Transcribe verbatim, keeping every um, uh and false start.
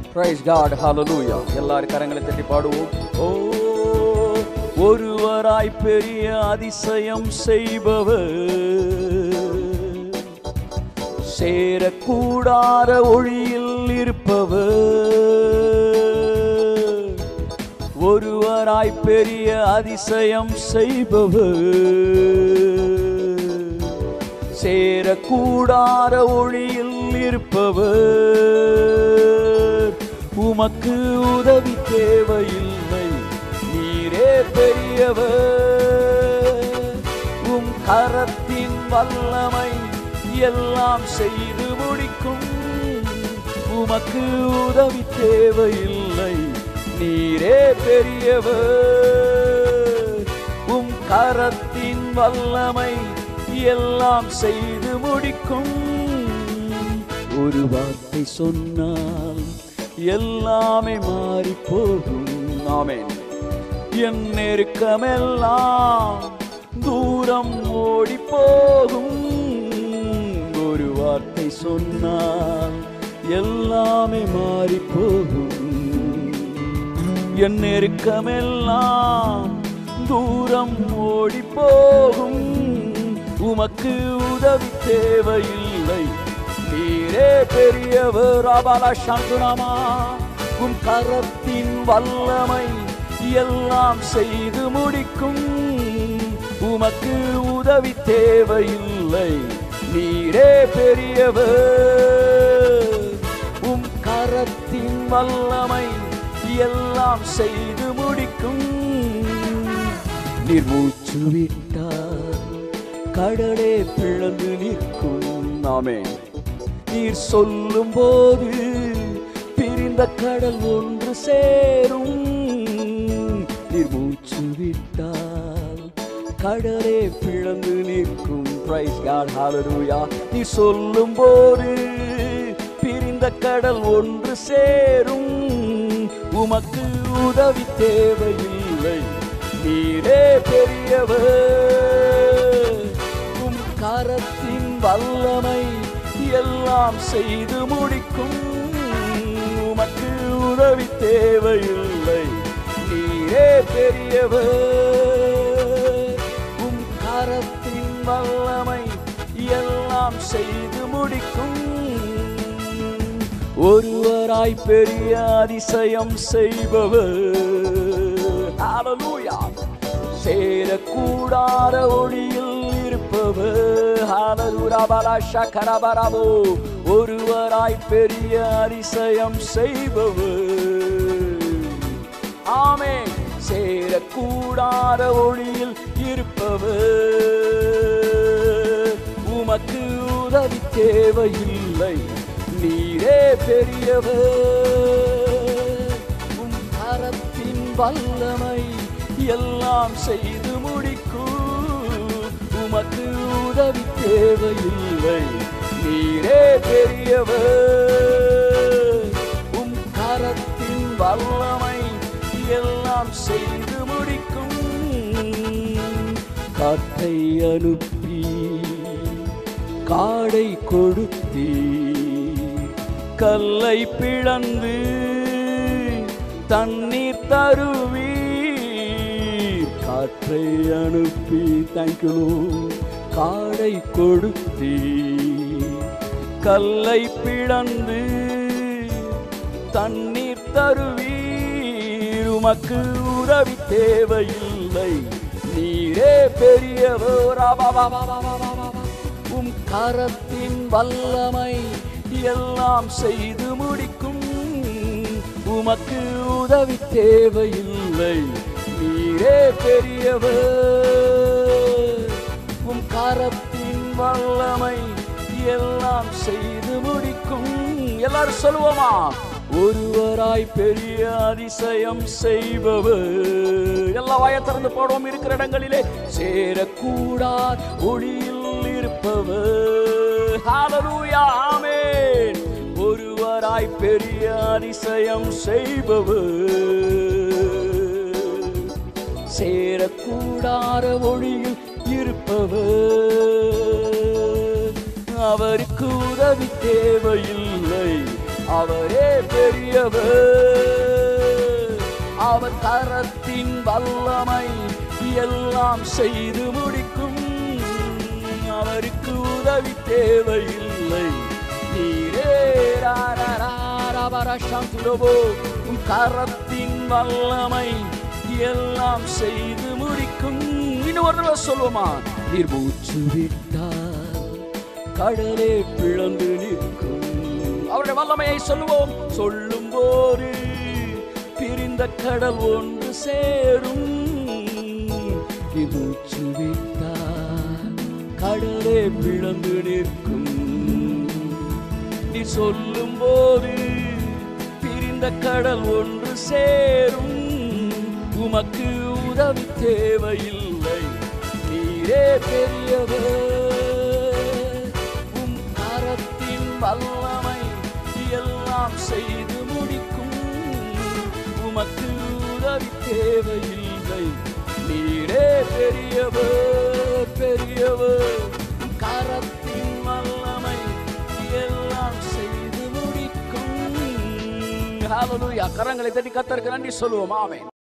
Praise God, hallelujah. எல்லாரும் கரங்களை தட்டி பாடுவோம். ஓ ஒருவராய் பெரிய அதிசயம் செய்பவர், சேரக்கூடாத ஒளியில் இருப்பவர், ஒருவராய் பெரிய அதிசயம் செய்பவர், சேரக்கூடாத ஒளியில் இருப்பவர், உமக்கு உதவி தேவையில்லை, நீரே பெரியவர், உம் கரத்தின் வல்லமை எல்லாம் செய்து முடிக்கும், உமக்கு உதவி தேவையில்லை, நீரே பெரியவர், உம் கரத்தின் வல்லமை எல்லாம் செய்து முடிக்கும், ஒரு வார்த்தை சொன்னால் எல்லாமே மாறி போகும். ஆமென். என் நெருக்கமெல்லாம் தூரம் ஓடி போகும், ஒரு வார்த்தை சொன்னால் எல்லாமே மாறி போகும், என் நெருக்கமெல்லாம் தூரம் ஓடி போகும், உமக்கு உதவி தேவையில்லை, நீரே பெரியவர். அபாலா சாந்துனாமா, உம் கரத்தின் வல்லமை எல்லாம் செய்து முடிக்கும், உமக்கு உதவி தேவையில்லை, நீரே பெரியவர், உம் கரத்தின் வல்லமை எல்லாம் செய்து முடிக்கும், நீர் மூச்சு விட்டார் கடலே பிளந்து நிற்கும். ஆமென். நீர் சொல்லும் போது பிரிந்த கடல் ஒன்று சேரும், நீர் மூச்சு விட்டால் கடலே பிளந்து நிற்கும். Praise God, hallelujah. நீர் சொல்லும் போது பிரிந்த கடல் ஒன்று சேரும், உமக்கு உதவி தேவையில்லை, நீரே பெரியவர், உம் கரத்தின் வல்லமை எல்லாம் செய்து முடிக்கும், உமக்கு உதவி தேவையில்லை, நீரே பெரியவர், உம் கரத்தின் வல்லமை எல்லாம் செய்து முடிக்கும், ஒருவராய் பெரிய அதிசயம் செய்பவர், ஹல்லேலூயா, சேரக்கூடாத ஒளியில் இருப்பவர், ஹல்லேலூயா, பலாஷா கரபரபோ, ஒருவராய் பெரிய அதிசயம் செய்பவர், ஆமென், சேரக்கூடாத ஒளியில் இருப்பவர், உமக்கு உதவி தேவையில்லை, நீரே பெரியவர், உம் கரத்தின் வல்லமை எல்லாம் செய்து முடிக்கும், உமக்கு உதவி தேவையில்லை, நீரே பெரியவர், உம் கரத்தின் வல்லமை எல்லாம் செய்து முடிக்கும், காற்றை அனுப்பி காடை கொடுத்தீ, கல்லை பிளந்து தண்ணீர் தருவீர், காற்றை அனுப்பி தேங்க்யூ காடை கொடுத்தீ, கல்லை பிளந்து தண்ணீர் தருவீர், உமக்கு உதவி தேவையில்லை, நீரே பெரியவர், உம் கரத்தின் வல்லமை எல்லாம் செய்து முடிக்கும், உமக்கு உதவி தேவையில்லை, நீரே பெரியவர், உம் கரத்தின் வல்லமை எல்லாம் செய்து முடிக்கும். எல்லாரும் சொல்லுவோமா? ஒருவராய் பெரிய அதிசயம் செய்பவர், எல்லா வாயை திறந்து போடுவோம். இருக்கிற இடங்களிலே சேரக்கூடாத ஒளியில் இருப்பவர், ஹல்லேலூயா, ஆமென், ஒருவராய் பெரிய அதிசயம் செய்பவர், சேரக்கூடாத ஒளியில் இருப்பவர், அவருக்கு உதவி தேவையில்லை, அவரே பெரியவர். அவர் கரத்தின் வல்லமை எல்லாம் செய்து முடிக்கும். அவருக்கு உதவி தேவையில்லை. நீரே உம் கரத்தின் வல்லமை எல்லாம் செய்து முடிக்கும். இன்னும் ஒரு தடவை சொல்லுவோமா? நீர் மூச்சு விட்டால் கடலே பிளந்து நிற்கும். அவருடைய வல்லமையை சொல்லுவோம். சொல்லும் போது பிரிந்த கடல் ஒன்று சேரும். நீர் மூச்சு விட்டால் கடலே பிளந்து நிற்கும். நீ சொல்லும் போது பிரிந்த கடல் ஒன்று சேரும். உமக்கு உதவி தேவையில்லை. நீரே பெரியவர். உம் கரத்தின் வல்லமை எல்லாம் செய்து முடிக்கும். உமக்கு உதவி தேவையில்லை. நீரே பெரியவர், பெரியவர். கரத்தின் வல்லமை எல்லாம் செய்து முடிக்கும். ஹல்லேலூயா. கரங்களை தட்டி கர்த்தருக்கு நன்றி சொல்லுவோம். ஆமென்.